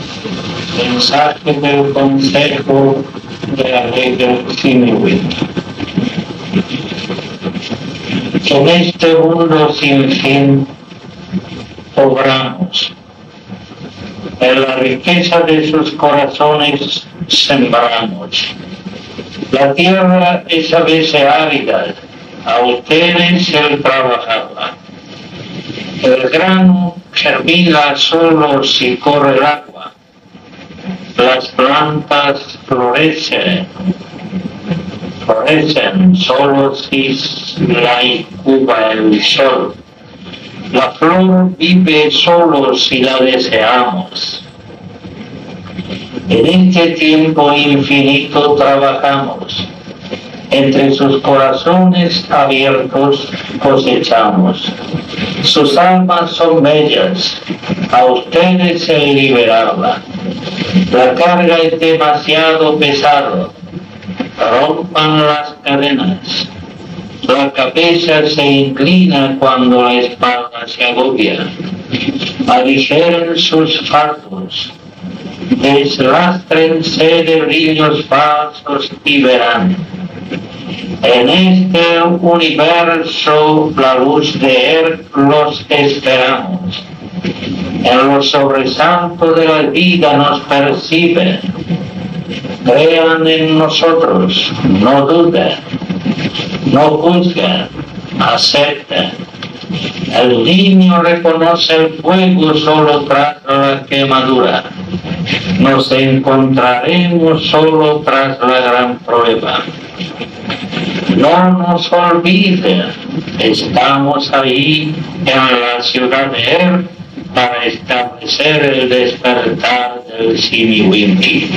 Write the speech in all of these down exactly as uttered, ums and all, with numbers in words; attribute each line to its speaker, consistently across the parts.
Speaker 1: Mensaje del Consejo de la Ley del Simiwinki. En este mundo sin fin obramos. En la riqueza de sus corazones sembramos. La tierra es a veces árida, a ustedes el trabajarla. El grano germina solo si corre el agua. Las plantas florecen, florecen solo si la incuba el sol. La flor vive solo si la deseamos. En este tiempo infinito trabajamos. Entre sus corazones abiertos cosechamos. Sus almas son bellas, a ustedes el liberarla. La carga es demasiado pesada, rompan las cadenas. La cabeza se inclina cuando la espalda se agobia. Aligeren sus fardos, deslástrense de brillos falsos y verán. En este universo la luz de él los esperamos. En los sobresaltos de la vida nos perciben. Crean en nosotros, no duden, no juzguen, acepten. El niño reconoce el fuego solo tras la quemadura. Nos encontraremos solo tras la gran prueba. No nos olviden, estamos ahí en la ciudad de él para establecer el despertar del Simiwinki.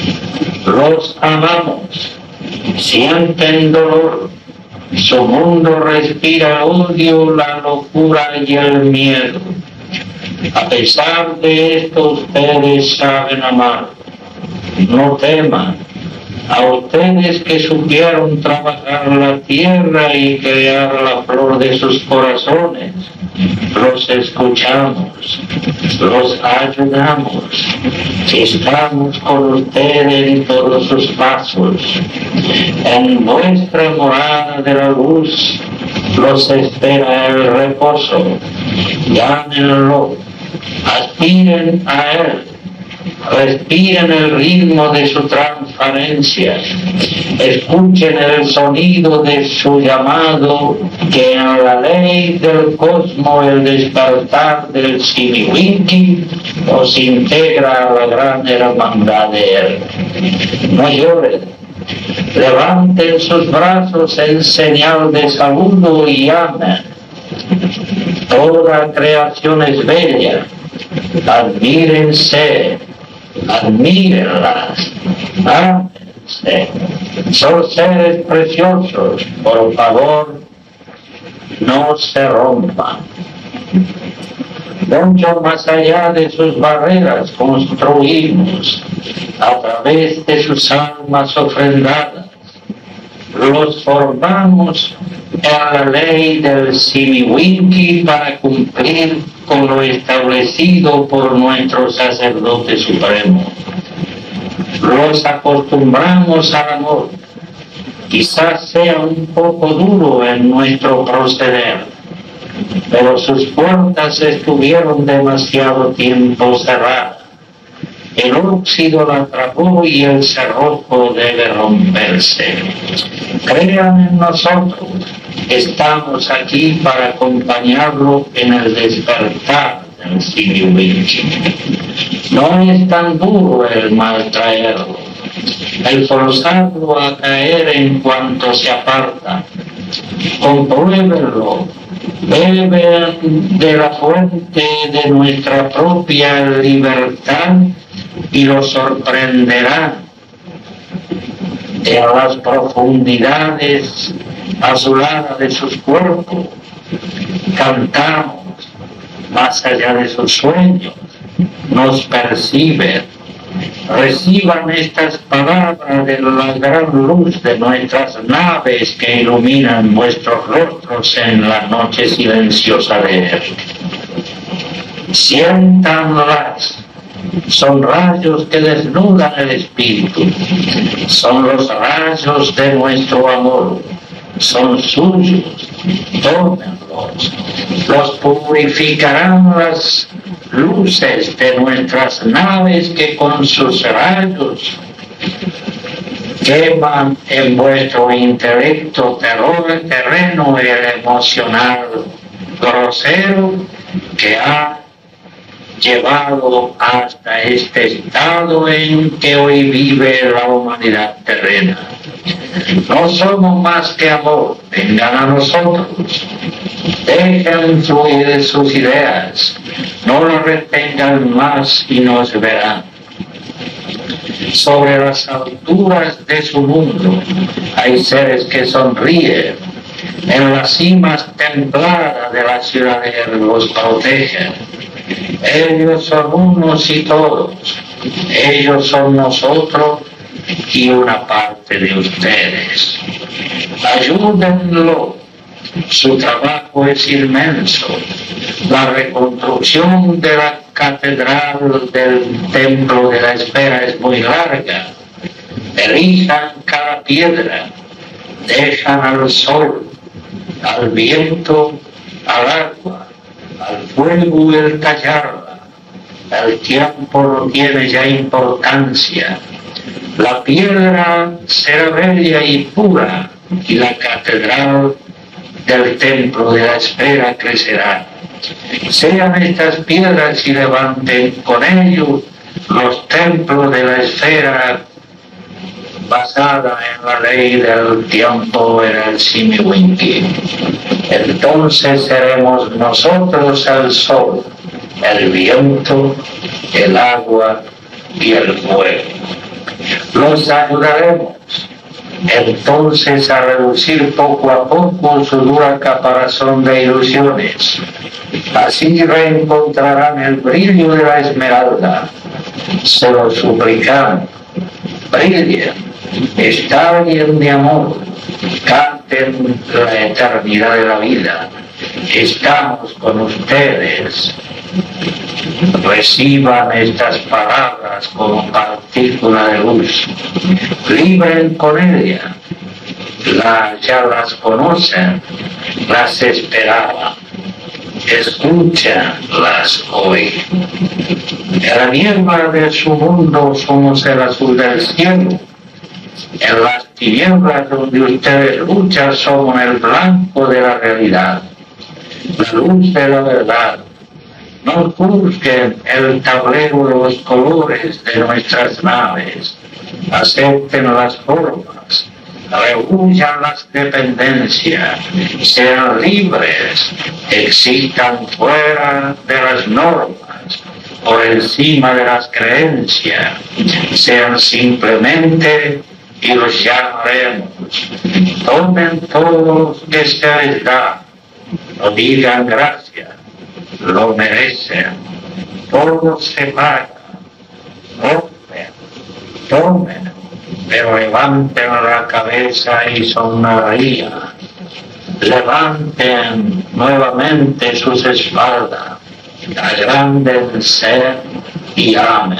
Speaker 1: Los amamos, sienten dolor, su mundo respira odio, la locura y el miedo. A pesar de esto ustedes saben amar, no teman. A ustedes que supieron trabajar la tierra y crear la flor de sus corazones, los escuchamos, los ayudamos, estamos con ustedes en todos sus pasos. En vuestra morada de la luz los espera el reposo. Llámenlo, aspiren a él. Respiren el ritmo de su transparencia, escuchen el sonido de su llamado, que en la ley del cosmos el despertar del Simiwinki os integra a la gran hermandad de él. No lloren, levanten sus brazos en señal de saludo y amen. Toda creación es bella, admírense. Admírenlas, ámense, son seres preciosos, por favor, no se rompan. Mucho más allá de sus barreras construimos, a través de sus almas ofrendadas, los formamos en la ley del Simiwinki para cumplir con lo establecido por nuestro sacerdote supremo. Los acostumbramos al amor. Quizás sea un poco duro en nuestro proceder, pero sus puertas estuvieron demasiado tiempo cerradas. El óxido la atrapó y el cerrojo debe romperse. Crean en nosotros. Estamos aquí para acompañarlo en el despertar del Simiwinki. No es tan duro el mal traerlo, el forzarlo a caer en cuanto se aparta. Compruébenlo, beben de la fuente de nuestra propia libertad y lo sorprenderán. En las profundidades azuladas de sus cuerpos, cantamos más allá de sus sueños, nos perciben. Reciban estas palabras de la gran luz de nuestras naves que iluminan vuestros rostros en la noche silenciosa de él. Siéntanlas, son rayos que desnudan el espíritu, son los rayos de nuestro amor, son suyos, tómenlos, los purificarán las luces de nuestras naves que con sus rayos queman en vuestro intelecto terror terreno y el emocional grosero que ha llevado hasta este estado en que hoy vive la humanidad terrena. No somos más que amor, vengan a nosotros, dejen fluir sus ideas, no las retengan más y nos verán. Sobre las alturas de su mundo hay seres que sonríen, en las cimas templadas de la ciudadela los protegen. Ellos son unos y todos, ellos son nosotros y una parte de ustedes. Ayúdenlo, su trabajo es inmenso. La reconstrucción de la catedral del templo de la esfera es muy larga. Erijan cada piedra, dejan al sol, al viento, al agua, al fuego el tallarla. El tiempo no tiene ya importancia. La piedra será bella y pura y la catedral del templo de la esfera crecerá. Sean estas piedras y levanten con ellos los templos de la esfera basada en la ley del tiempo en el Simiwinki. Entonces seremos nosotros el sol, el viento, el agua y el fuego. Los ayudaremos entonces a reducir poco a poco su dura caparazón de ilusiones. Así reencontrarán el brillo de la esmeralda. Se lo suplicamos. Brillen, estallen de amor, canten la eternidad de la vida. Estamos con ustedes. Reciban estas palabras como partícula de luz. Libren con ella. La, ya las conocen, las esperaban. Escúchanlas hoy. En la niebla de su mundo somos el azul del cielo. En las tinieblas donde ustedes luchan somos el blanco de la realidad, la luz de la verdad. No juzguen el tablero de los colores de nuestras naves, acepten las formas, rehuyan las dependencias, sean libres, existan fuera de las normas, por encima de las creencias, sean simplemente y los llamaremos. Tomen todo lo que se les da, no digan gracias, lo merecen, todo se paga, tomen, tomen, pero levanten la cabeza y sonrían, levanten nuevamente sus espaldas, agrándense y amen.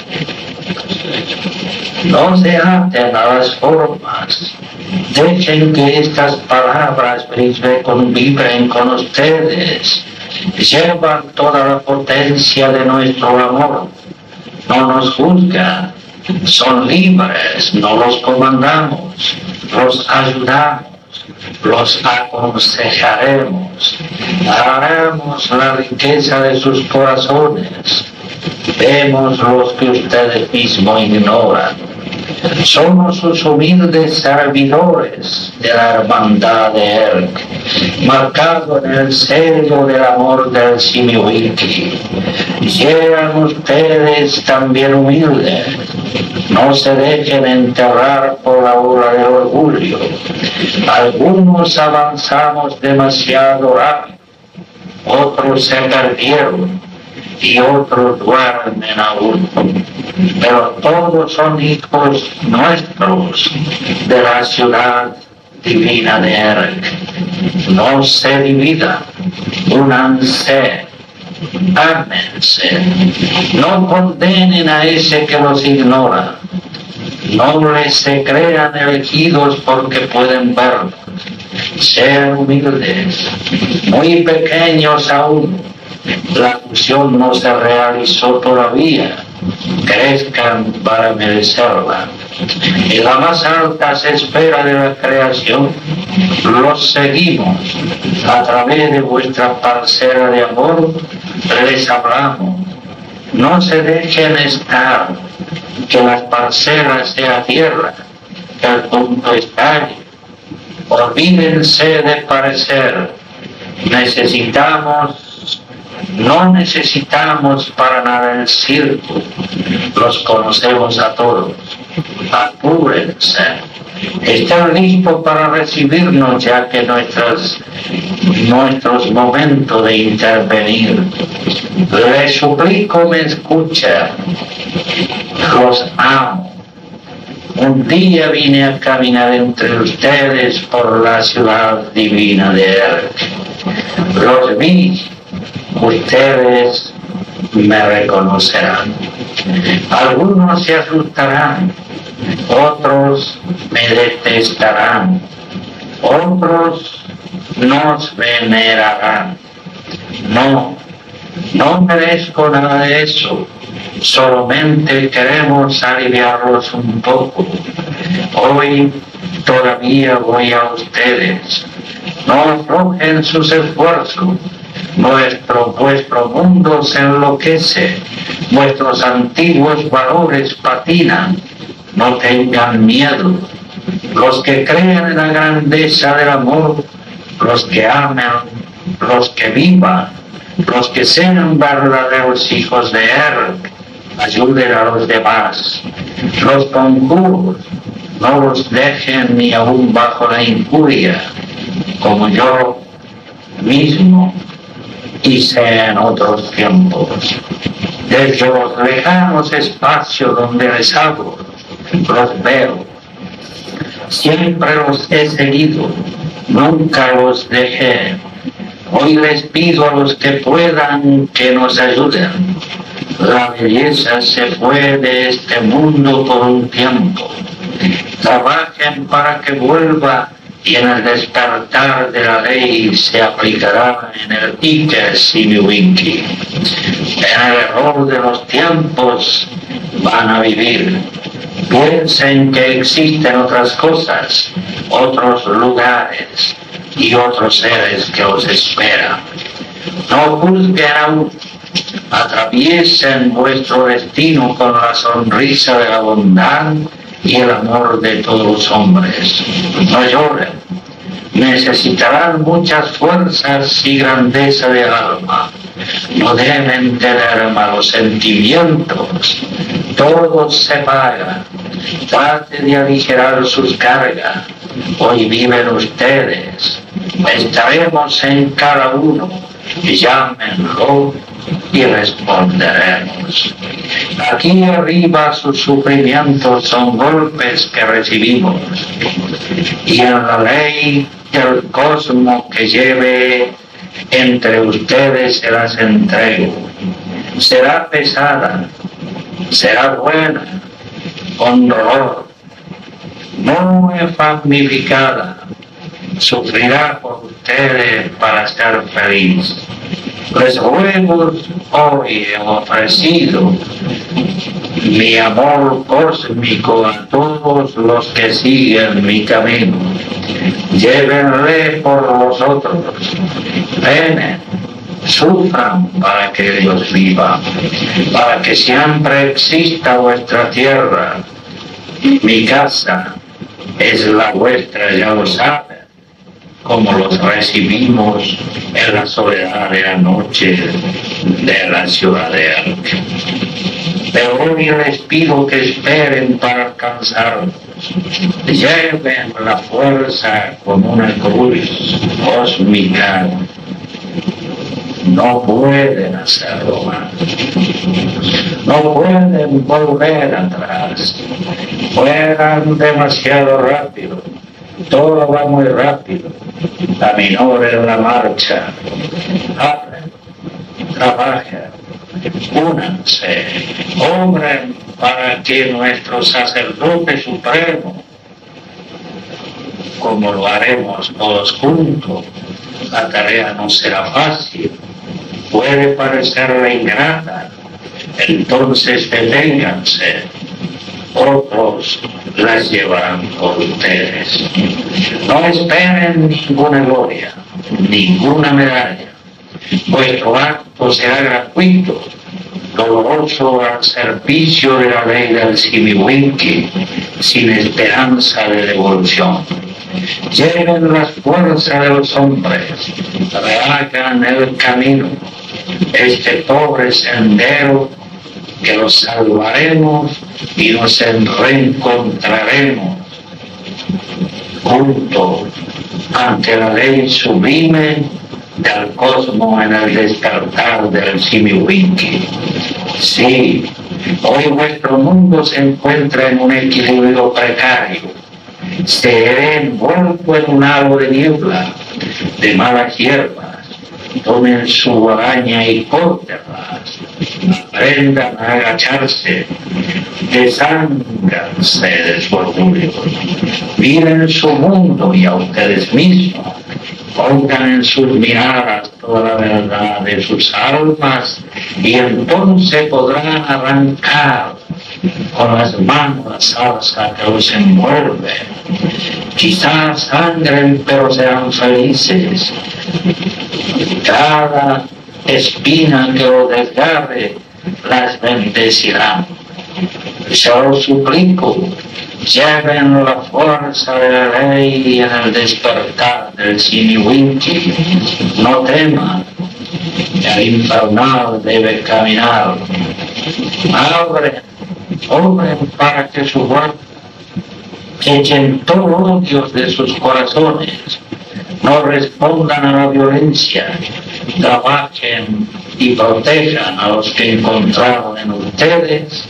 Speaker 1: No se aten a las formas, dejen que estas palabras vibren con ustedes, llevan toda la potencia de nuestro amor, no nos juzgan, son libres, no los comandamos, los ayudamos, los aconsejaremos, haremos la riqueza de sus corazones, vemos los que ustedes mismos ignoran. Somos sus humildes servidores de la hermandad de Erk, marcado en el sello del amor del Simiwiki. Sean ustedes también humildes, no se dejen enterrar por la ola del orgullo. Algunos avanzamos demasiado rápido, otros se perdieron y otros duermen aún, pero todos son hijos nuestros de la ciudad divina de Erk. No se dividan, únanse, Ámense. No condenen a ese que los ignora. No les se crean elegidos porque pueden verlos. Sean humildes, muy pequeños aún. La fusión no se realizó todavía. Crezcan para merecerla. En la más alta esfera de la creación, los seguimos. A través de vuestra parcela de amor, les hablamos. No se dejen estar, que las parcelas sea tierra, que el punto estalle. Olvídense de parecer. Necesitamos, no necesitamos para nada el circo. Los conocemos a todos. Apúrense. Están listos para recibirnos, ya que nuestras, nuestros momentos de intervenir. Les suplico me escuchen. Los amo. Un día vine a caminar entre ustedes por la ciudad divina de Erque. Los vi. Ustedes me reconocerán. Algunos se asustarán. Otros me detestarán, otros nos venerarán. No, no merezco nada de eso, solamente queremos aliviarlos un poco. Hoy todavía voy a ustedes, no aflojen sus esfuerzos. Nuestro, vuestro mundo se enloquece, vuestros antiguos valores patinan. No tengan miedo. Los que creen en la grandeza del amor, los que amen, los que vivan, los que sean verdaderos hijos de Erque, ayuden a los demás. Los conjuros, no los dejen ni aún bajo la injuria, como yo mismo hice en otros tiempos. Desde los lejanos espacios donde les hablo, los veo, siempre los he seguido, nunca los dejé. Hoy les pido a los que puedan que nos ayuden. La belleza se fue de este mundo por un tiempo. Trabajen para que vuelva y en el despertar de la ley se aplicará en el Ike Simiwinki. En el error de los tiempos van a vivir. Piensen que existen otras cosas, otros lugares y otros seres que os esperan. No juzguen aún, atraviesen vuestro destino con la sonrisa de la bondad y el amor de todos los hombres. No lloren, necesitarán muchas fuerzas y grandeza de alma. No deben tener malos sentimientos, todo se paga. Traten de aligerar sus cargas. Hoy viven ustedes. Estaremos en cada uno. Llámenlo y responderemos. Aquí arriba sus sufrimientos son golpes que recibimos. Y en la ley del cosmos que lleve entre ustedes se las entrego. Será pesada, será buena, con dolor, no es magnificada, sufrirá por ustedes para ser feliz. Les ruego hoy he ofrecido mi amor cósmico a todos los que siguen mi camino. Llévenle por vosotros, ven, sufran para que Dios viva, para que siempre exista vuestra tierra. Mi casa es la vuestra, ya lo saben, como los recibimos en la soledad de la noche de la ciudad de Erque. Pero hoy les pido que esperen para alcanzarnos. Lleven la fuerza como una cruz cósmica. No pueden hacerlo más. No pueden volver atrás. Fueran demasiado rápido. Todo va muy rápido. Aminoren la marcha. Hablen. trabajen, únanse, obren para que nuestro sacerdote supremo, como lo haremos todos juntos, la tarea no será fácil, puede parecerle ingrata, entonces deténganse, otros las llevarán por ustedes. No esperen ninguna gloria, ninguna medalla. Vuestro acto será gratuito, doloroso al servicio de la ley del Simiwinki, sin esperanza de devolución. Lleven las fuerzas de los hombres, rehagan el camino, este pobre sendero que los salvaremos y nos reencontraremos juntos ante la ley sublime del cosmos en el despertar del Simiwinki. Sí, hoy vuestro mundo se encuentra en un equilibrio precario. Se ve envuelto en un halo de niebla, de malas hierbas. Tomen su guadaña y córtenlas. Aprendan a agacharse. Desánganse de su orgullo. Miren su mundo y a ustedes mismos. Pongan en sus miradas toda la verdad de sus almas y entonces podrán arrancar con las manos la salsa que los envuelve. Quizás sangren, pero serán felices. Cada espina que los desgarre las bendecirán. Se los suplico, lleven la fuerza de la ley en el despertar del Simiwinki. No teman, el infernal debe caminar. Abren, obren para que su voz echen todos los odios de sus corazones. No respondan a la violencia, trabajen y protejan a los que encontraron en ustedes.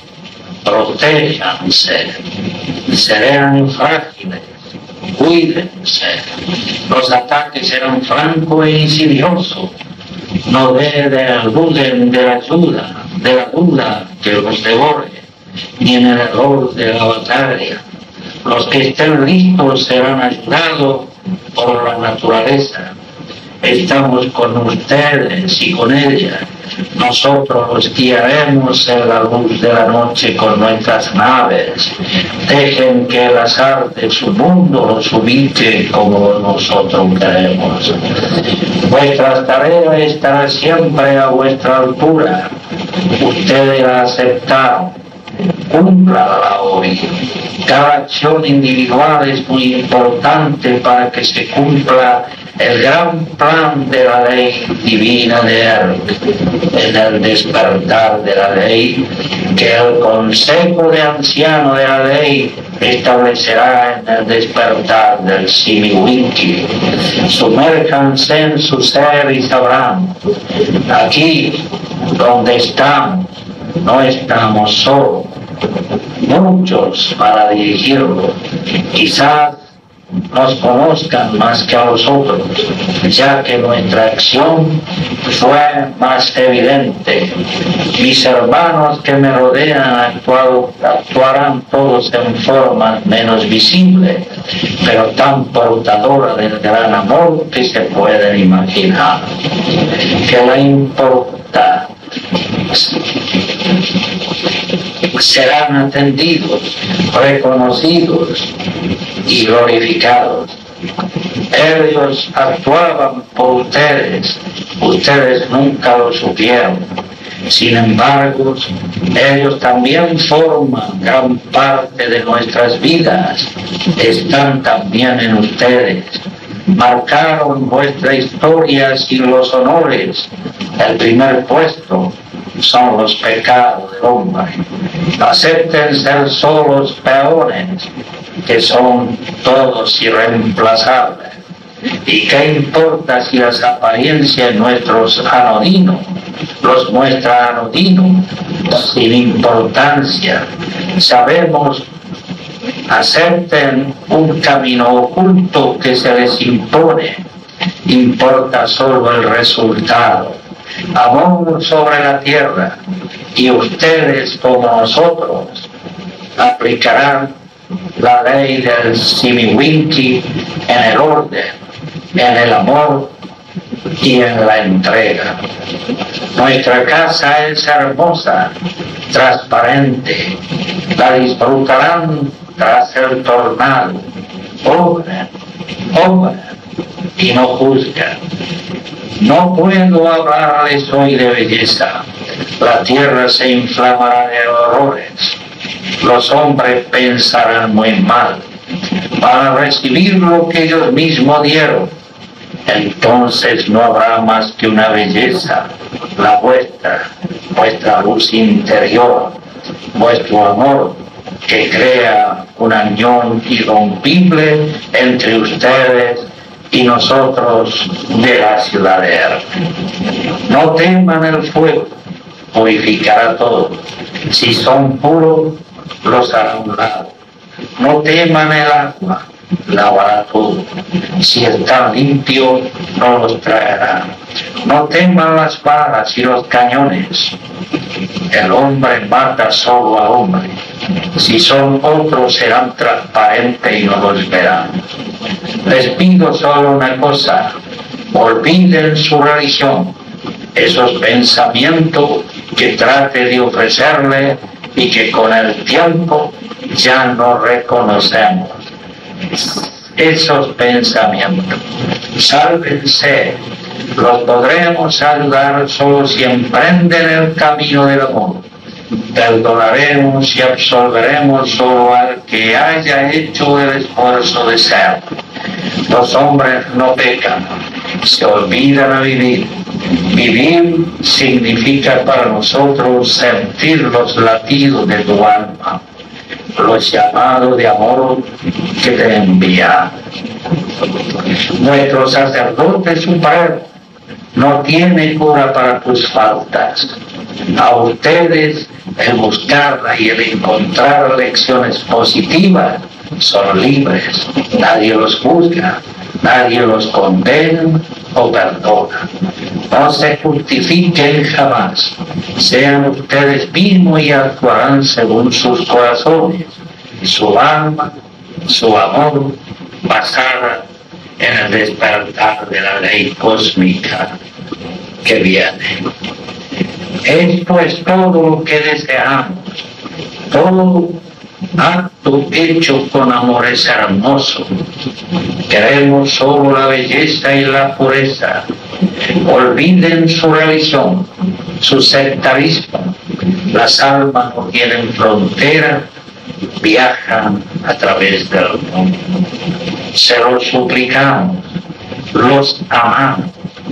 Speaker 1: Protéjanse, serán frágiles, cuídense. Los ataques serán francos e insidiosos. No duden de la ayuda, de la duda que los devore, ni en el error de la batalla. Los que estén listos serán ayudados por la naturaleza. Estamos con ustedes y con ella. Nosotros los guiaremos en la luz de la noche con nuestras naves. Dejen que el azar de su mundo los ubique como nosotros queremos. Vuestra tarea estará siempre a vuestra altura. Ustedes la aceptaron. Cúmplala hoy. Cada acción individual es muy importante para que se cumpla el gran plan de la ley divina de él. En el despertar de la ley, que el Consejo de Ancianos de la Ley establecerá en el despertar del Simiwinki. Sumérjanse en su ser y sabrán, aquí donde estamos, no estamos solos, muchos para dirigirlo. Quizás nos conozcan más que a nosotros, ya que nuestra acción fue más evidente. Mis hermanos que me rodean actuado, actuarán todos en forma menos visible, pero tan portadora del gran amor que se pueden imaginar. Que la importa serán atendidos, reconocidos y glorificados. Ellos actuaban por ustedes, ustedes nunca lo supieron. Sin embargo, ellos también forman gran parte de nuestras vidas, están también en ustedes. Marcaron vuestra historia sin los honores. El primer puesto son los pecados del hombre. Acepten ser solos peones, que son todos irreemplazables. ¿Y qué importa si las apariencias nuestros anodinos los muestra anodinos? Sin importancia. Sabemos, acepten un camino oculto que se les impone. Importa solo el resultado. amor sobre la tierra, y ustedes como nosotros aplicarán la ley del Simiwinki en el orden, en el amor y en la entrega. Nuestra casa es hermosa, transparente, la disfrutarán tras el tornado. Obran, obran y no juzgan. No puedo hablarles hoy de belleza. La tierra se inflamará de horrores. Los hombres pensarán muy mal. Van a recibir lo que ellos mismos dieron. Entonces no habrá más que una belleza, la vuestra, vuestra luz interior, vuestro amor, que crea una unión irrompible entre ustedes y nosotros de la ciudad de Erna. No teman el fuego, purificará todo. Si son puros, los hará un lado. No teman el agua, lavará todo. Si están limpios, no los traerá. No teman las balas y los cañones. El hombre mata solo al hombre. Si son otros, serán transparentes y no los verán. Les pido solo una cosa: olviden su religión, esos pensamientos que trate de ofrecerle y que con el tiempo ya no reconocemos. Esos pensamientos, sálvense, los podremos ayudar solo si emprenden el camino del amor. Perdonaremos y absolveremos solo al que haya hecho el esfuerzo de ser. Los hombres no pecan, se olvidan a vivir. Vivir significa para nosotros sentir los latidos de tu alma, los llamados de amor que te envía. Nuestro sacerdote supremo no tiene cura para tus faltas. A ustedes el buscarla y el encontrar lecciones positivas son libres. Nadie los juzga, nadie los condena o perdona. No se justifiquen jamás. Sean ustedes mismos y actuarán según sus corazones, su alma, su amor, basada en el despertar de la ley cósmica que viene. Esto es todo lo que deseamos. Todo acto hecho con amor es hermoso. Queremos solo la belleza y la pureza. Olviden su religión, su sectarismo. Las almas no tienen frontera, viajan a través del mundo. Se los suplicamos, los amamos.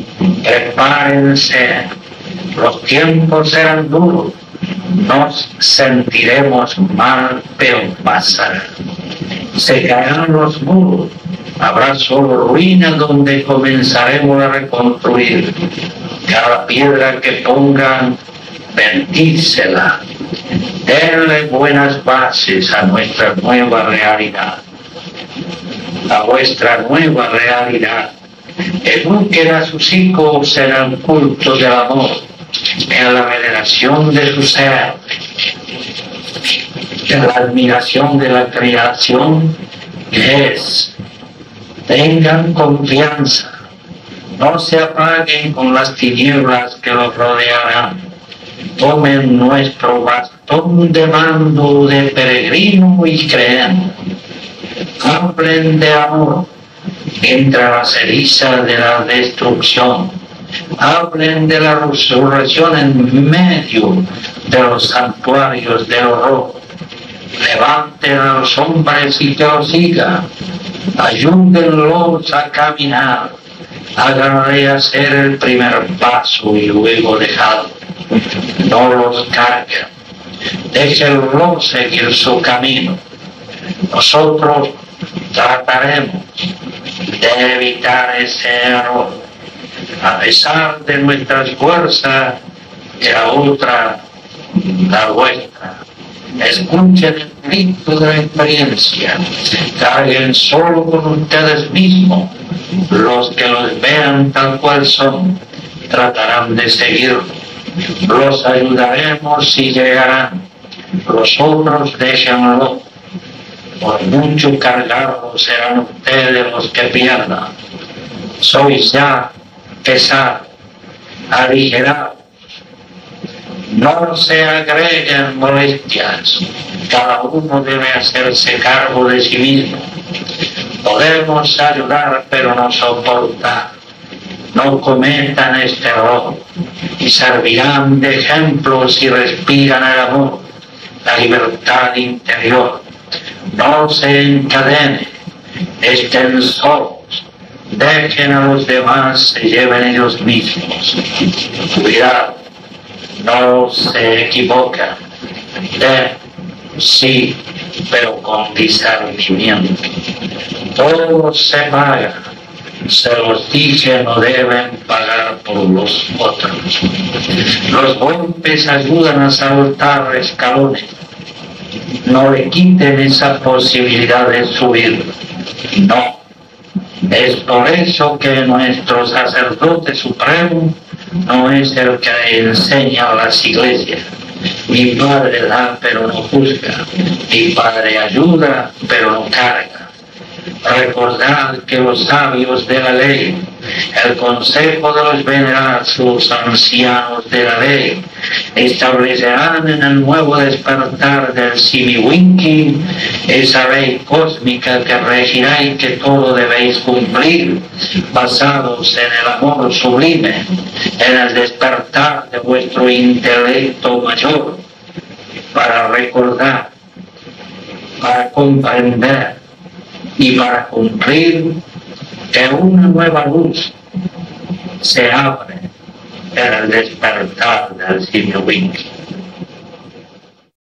Speaker 1: Prepárense, los tiempos serán duros. Nos sentiremos mal, pero pasará. Se caerán los muros. Habrá solo ruinas donde comenzaremos a reconstruir. Cada piedra que pongan, bendícela. Denle buenas bases a nuestra nueva realidad. A vuestra nueva realidad. Eduquen a sus hijos en el culto del amor, en la veneración de su ser, en la admiración de la creación que es. Tengan confianza, no se apaguen con las tinieblas que los rodearán. Tomen nuestro bastón de mando de peregrino y creen. Hablen de amor entre las cenizas de la destrucción. Hablen de la resurrección en medio de los santuarios del horror. Levanten a los hombres y que los sigan. Ayúdenlos a caminar. Háganle hacer el primer paso y luego dejadlo. No los carguen. Déjenlos seguir su camino. Nosotros trataremos de evitar ese error. A pesar de nuestras fuerzas, y la otra, la vuestra. Escuchen el grito de la experiencia. Carguen solo con ustedes mismos, los que los vean tal cual son. tratarán de seguirlo. Los ayudaremos y llegarán. Los otros déjenlo. Por mucho cargados serán ustedes los que pierdan. Sois ya pesados, aligerados. No se agreguen molestias. Cada uno debe hacerse cargo de sí mismo. Podemos ayudar, pero no soportar. No cometan este error y servirán de ejemplo si respiran el amor, la libertad interior. No se encadenen, estén solos, dejen a los demás se lleven ellos mismos. Cuidado, no se equivocan, den, sí, pero con discernimiento. Todos se pagan, se los dije, no deben pagar por los otros. Los golpes ayudan a saltar escalones. No le quiten esa posibilidad de subir. No. Es por eso que nuestro sacerdote supremo no es el que enseña a las iglesias. Mi padre da, pero no juzga. Mi padre ayuda, pero no carga. Recordad que los sabios de la ley, el consejo de los venerados ancianos de la ley, establecerán en el nuevo despertar del Simiwinki esa ley cósmica que regirá y que todo debéis cumplir, basados en el amor sublime, en el despertar de vuestro intelecto mayor, para recordar, para comprender y para cumplir que una nueva luz se abre en el despertar del Simiwinki.